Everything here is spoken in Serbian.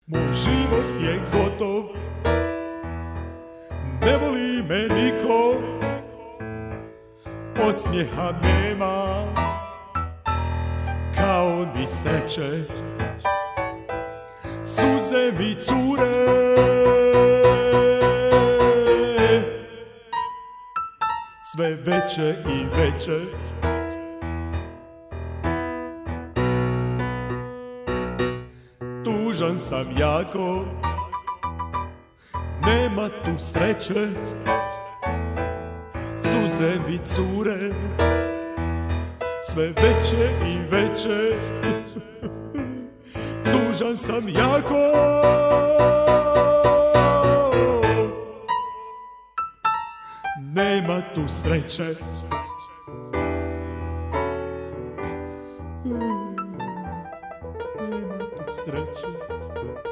Moj život je gotov, ne voli me niko, osmijeha nema, kao ni sreće, suze mi cure, sve veće i veće. Tužan sam jako, nema tu sreće, suze mi cure, sve veće i veće. Tužan sam jako, nema tu sreće. Nema tu sreće.